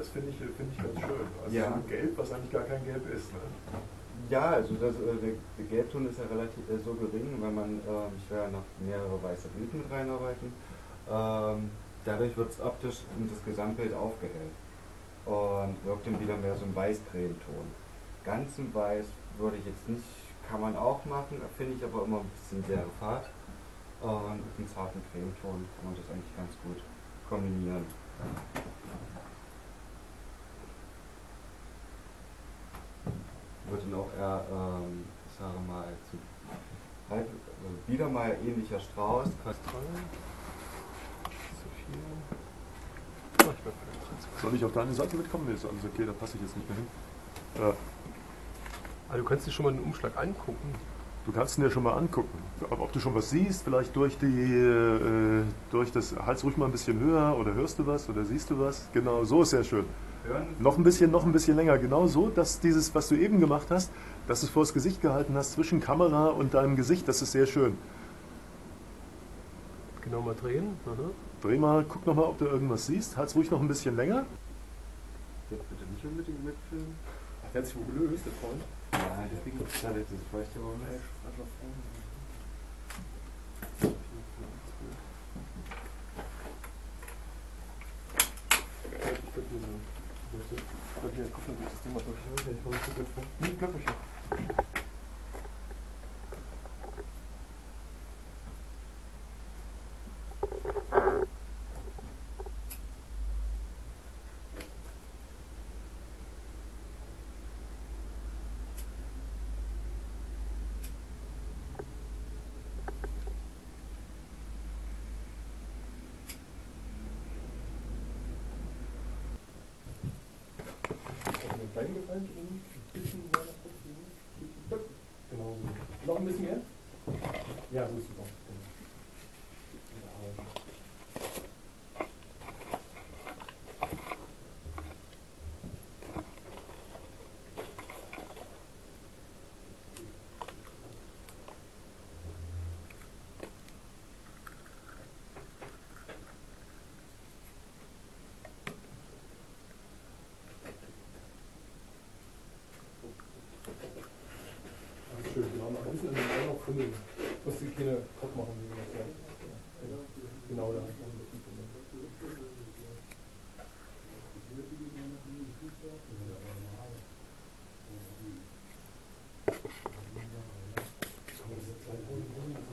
Das find ich ganz schön. Also Ja. so ein Gelb, was eigentlich gar kein Gelb ist. Ne? Ja, also der Gelbton ist ja relativ so gering, wenn man, ich werde ja noch mehrere weiße Blüten mit reinarbeiten. Dadurch wird es optisch in das Gesamtbild aufgehellt und wirkt dann wieder mehr so ein Weiß-Cremeton. Ganz im Weiß würde ich jetzt nicht, kann man auch machen, finde ich aber immer ein bisschen sehr fad. Und mit einem zarten Cremeton kann man das eigentlich ganz gut kombinieren. Wird dann auch eher, ich sage mal, also wieder mal ähnlicher Strauß. Soll ich auf deine Seite mitkommen? Nee, ist alles okay, da passe ich jetzt nicht mehr hin. Also du kannst dir schon mal den Umschlag angucken. Du kannst ihn dir schon mal angucken. Ob du schon was siehst, vielleicht durch das, halt's ruhig mal ein bisschen höher, oder hörst du was, oder siehst du was? Genau, so ist sehr schön. Noch ein bisschen länger, genau so, dass dieses, was du eben gemacht hast, dass du es vor das Gesicht gehalten hast, zwischen Kamera und deinem Gesicht, das ist sehr schön. Genau mal drehen. Aha. Dreh mal, guck nochmal, ob du irgendwas siehst. Halt's ruhig noch ein bisschen länger. Jetzt bitte nicht unbedingt mitfilmen. Ach, der hat sich wohl gelöst, der Freund. Ja, deswegen gibt es da jetzt das Feuchte warum nicht. Reingefallen, ein bisschen genau so. Noch ein bisschen mehr? Ja, so ist super. Schön, genau. Ein bisschen in den Augen noch fummeln. Du musst dir keine Kopf machen, wie wir das sagen. Genau da.